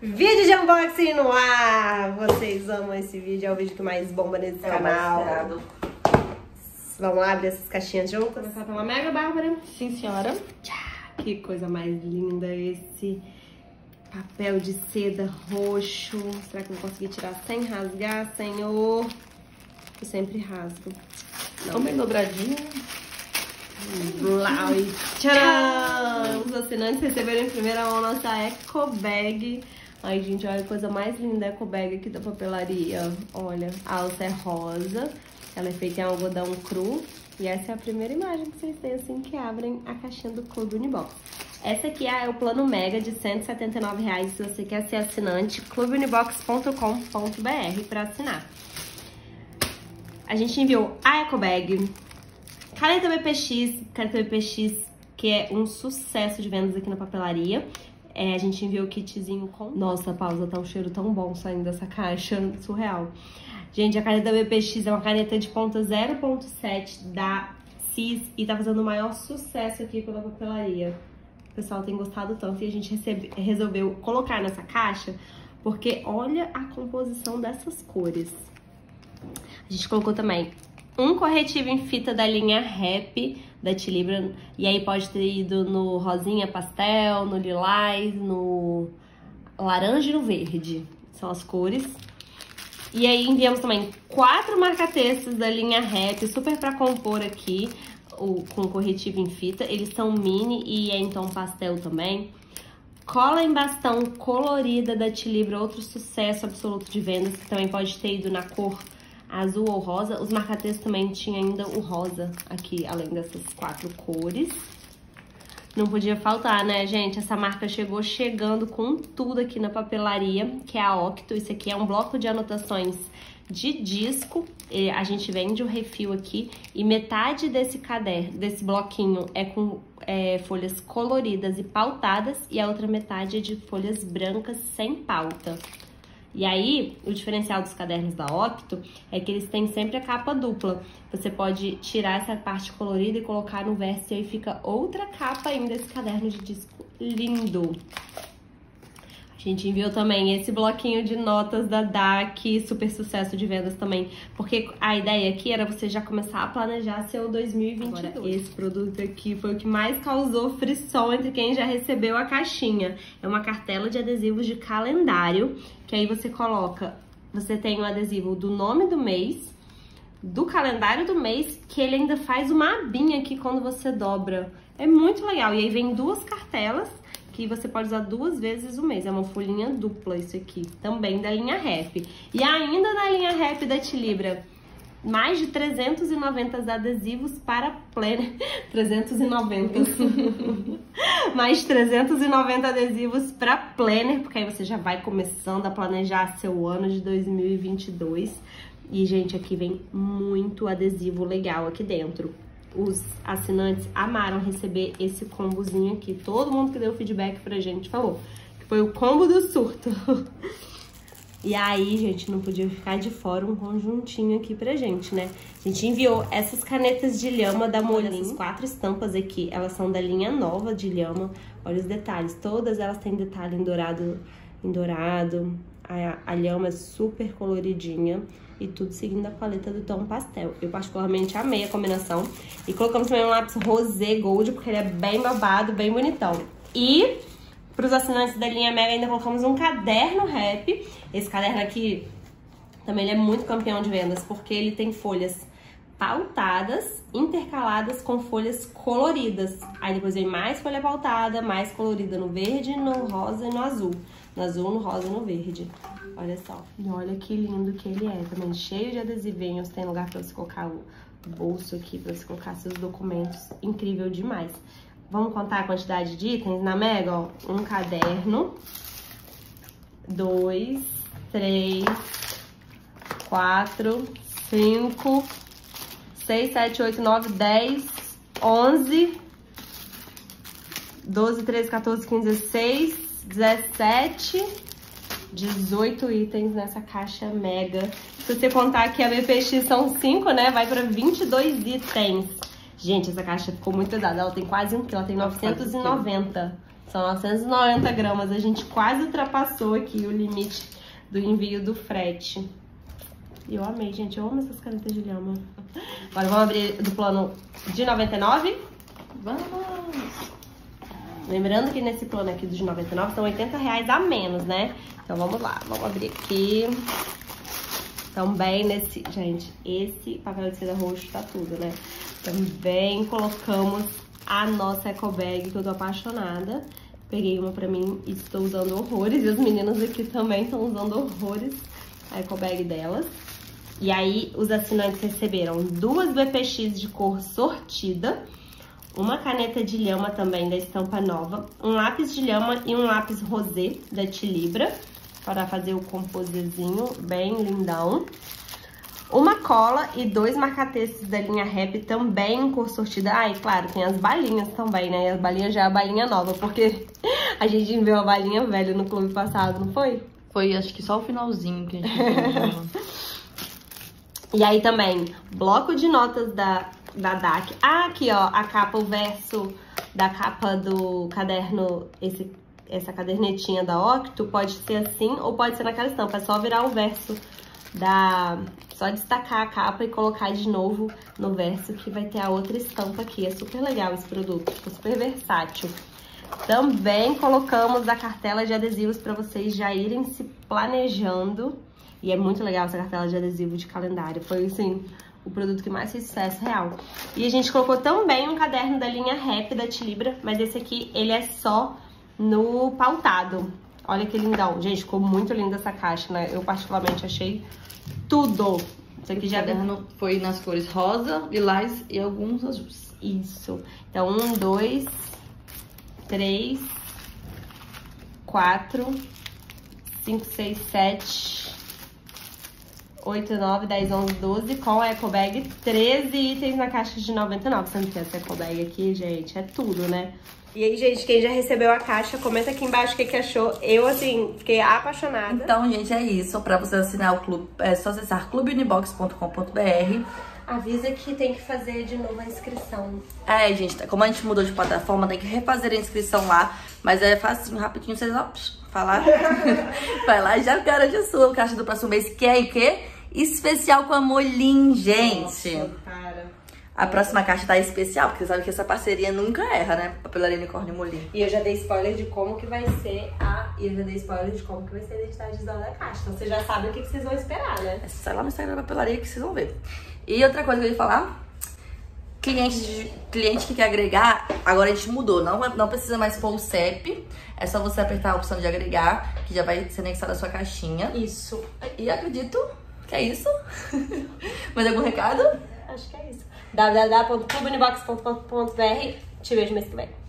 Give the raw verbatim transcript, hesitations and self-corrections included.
Vídeo de unboxing no ar! Vocês amam esse vídeo, é o vídeo que mais bomba nesse é canal. Vamos lá abrir essas caixinhas juntas? Começar pela Mega, Bárbara. Sim, senhora. Que coisa mais linda esse papel de seda roxo. Será que eu vou conseguir tirar sem rasgar, senhor? Eu sempre rasgo. Não, bem dobradinho. Blau e tcharam! Os assinantes receberam em primeira mão nossa Eco Bag. Ai, gente, olha a coisa mais linda da Eco Bag aqui da papelaria. Olha, a alça é rosa. Ela é feita em algodão cru. E essa é a primeira imagem que vocês têm assim que abrem a caixinha do Clube Unibox. Essa aqui é o plano Mega de cento e setenta e nove reais. Se você quer ser assinante, clube unibox ponto com ponto br para assinar. A gente enviou a Eco Bag, caneta B P X, caneta B P X que é um sucesso de vendas aqui na papelaria. É, a gente enviou o kitzinho com... Nossa, pausa, tá um cheiro tão bom saindo dessa caixa, surreal. Gente, a caneta B P X é uma caneta de ponta zero ponto sete da C I S e tá fazendo o maior sucesso aqui pela papelaria. O pessoal tem gostado tanto e a gente recebe, resolveu colocar nessa caixa porque olha a composição dessas cores. A gente colocou também um corretivo em fita da linha Rap da Tilibra, e aí pode ter ido no rosinha pastel, no lilás, no laranja e no verde, são as cores. E aí enviamos também quatro marca-textos da linha Rap, super pra compor aqui, o, com corretivo em fita, eles são mini e é em tom pastel também. Cola em bastão colorida da Tilibra, outro sucesso absoluto de vendas, que também pode ter ido na cor azul ou rosa. Os marca-textos também tinha ainda o rosa aqui, além dessas quatro cores. Não podia faltar, né, gente? Essa marca chegou chegando com tudo aqui na papelaria, que é a Octo. Isso aqui é um bloco de anotações de disco. A gente vende o refil aqui e metade desse caderno, desse bloquinho, é com é, folhas coloridas e pautadas e a outra metade é de folhas brancas sem pauta. E aí, o diferencial dos cadernos da Octo é que eles têm sempre a capa dupla. Você pode tirar essa parte colorida e colocar no verso e aí fica outra capa ainda desse caderno de disco lindo. A gente enviou também esse bloquinho de notas da D A C, super sucesso de vendas também, porque a ideia aqui era você já começar a planejar seu dois mil e vinte e dois. Agora, esse produto aqui foi o que mais causou frição entre quem já recebeu a caixinha. É uma cartela de adesivos de calendário, que aí você coloca, você tem o adesivo do nome do mês, do calendário do mês, que ele ainda faz uma abinha aqui quando você dobra. É muito legal. E aí vem duas cartelas, que você pode usar duas vezes o mês. É uma folhinha dupla isso aqui, também da linha Rap. E ainda na linha Rap da Tilibra, mais de trezentos e noventa adesivos para planner. trezentos e noventa. Mais de trezentos e noventa adesivos para planner, porque aí você já vai começando a planejar seu ano de dois mil e vinte e dois. E, gente, aqui vem muito adesivo legal aqui dentro. Os assinantes amaram receber esse combozinho aqui. Todo mundo que deu feedback pra gente falou que foi o combo do surto. E aí, gente, não podia ficar de fora um conjuntinho aqui pra gente, né? A gente enviou essas canetas de lhama da Molin. Essas quatro estampas aqui, elas são da linha nova de lhama. Olha os detalhes. Todas elas têm detalhe em dourado. Em dourado. A, a lhama é super coloridinha. E tudo seguindo a paleta do tom pastel. Eu particularmente amei a combinação. E colocamos também um lápis rosé gold, porque ele é bem babado, bem bonitão. E para os assinantes da linha Mega ainda colocamos um caderno Rap. Esse caderno aqui também ele é muito campeão de vendas, porque ele tem folhas pautadas, intercaladas com folhas coloridas. Aí depois vem mais folha pautada, mais colorida no verde, no rosa e no azul. No azul, no rosa e no verde. Olha só. E olha que lindo que ele é. Também cheio de adesivinhos. Tem lugar pra você colocar o bolso aqui, pra você colocar seus documentos. Incrível demais. Vamos contar a quantidade de itens na Mega? Ó, um caderno. Dois, três, quatro, cinco, seis, sete, oito, nove, dez, onze, doze, treze, quatorze, quinze, dezesseis, dezessete, dezoito itens nessa caixa Mega. Se você contar que a B P X são cinco, né, vai pra vinte e dois itens. Gente, essa caixa ficou muito pesada. Ela tem quase um quilo, ela tem novecentos e noventa. São novecentos e noventa gramas. A gente quase ultrapassou aqui o limite do envio do frete. E eu amei, gente. Eu amo essas canetas de lhama. Agora vamos abrir do plano de noventa e nove. Vamos! Lembrando que nesse plano aqui dos noventa e nove são oitenta reais a menos, né? Então vamos lá, vamos abrir aqui. Também nesse... Gente, esse papel de seda roxo tá tudo, né? Também colocamos a nossa eco bag, que eu tô apaixonada. Peguei uma pra mim e estou usando horrores. E os meninos aqui também estão usando horrores a eco bag delas. E aí, os assinantes receberam duas B P X de cor sortida, uma caneta de lhama também da estampa nova, um lápis de lhama e um lápis rosé da Tilibra, para fazer o composezinho bem lindão. Uma cola e dois marca-textos da linha Rap também em cor sortida. Ah, e claro, tem as balinhas também, né? As balinhas já é a balinha nova, porque a gente enviou a balinha velha no clube passado, não foi? Foi, acho que só o finalzinho que a gente E aí também, bloco de notas da, da D A C. Ah, aqui ó, a capa, o verso da capa do caderno, esse, essa cadernetinha da Octo, pode ser assim ou pode ser naquela estampa. É só virar o verso da... Só destacar a capa e colocar de novo no verso que vai ter a outra estampa aqui. É super legal esse produto, super versátil. Também colocamos a cartela de adesivos para vocês já irem se planejando. E é muito legal essa cartela de adesivo de calendário. Foi, assim, o produto que mais fez sucesso real. E a gente colocou também um caderno da linha Rap da Tilibra, mas esse aqui, ele é só no pautado. Olha que lindão. Gente, ficou muito linda essa caixa, né? Eu particularmente achei tudo. Isso aqui já... O caderno foi nas cores rosa, lilás e alguns azuis. Isso. Então, um, dois, três, quatro, cinco, seis, sete... oito, nove, dez, onze, doze, com a eco bag, treze itens na caixa de noventa e nove. Sendo que essa eco bag aqui, gente, é tudo, né? E aí, gente, quem já recebeu a caixa, comenta aqui embaixo o que, que achou. Eu, assim, fiquei apaixonada. Então, gente, é isso. Pra você assinar o clube, é só acessar clube unibox ponto com ponto br. Avisa que tem que fazer de novo a inscrição. É, gente, como a gente mudou de plataforma, tem que refazer a inscrição lá. Mas é facinho, rapidinho, vocês ó, falar. Vai lá e já garante a sua caixa do próximo mês, que é o quê? Especial com a Molim, gente. Nossa, cara. A próxima caixa tá especial, porque você sabe que essa parceria nunca erra, né? Papelaria Unicórnio e Molim. E eu já dei spoiler de como que vai ser a... E eu já dei spoiler de como que vai ser a identidade visual da caixa. Então vocês já sabem o que, que vocês vão esperar, né? É só lá no Instagram da Papelaria que vocês vão ver. E outra coisa que eu ia falar... Cliente, cliente que quer agregar, agora a gente mudou. Não, não precisa mais pôr o C E P. É só você apertar a opção de agregar, que já vai ser anexada a sua caixinha. Isso. E acredito que é isso. Mais algum recado? Acho que é isso. w w w ponto clube unibox ponto com ponto br. Te vejo mês que vem.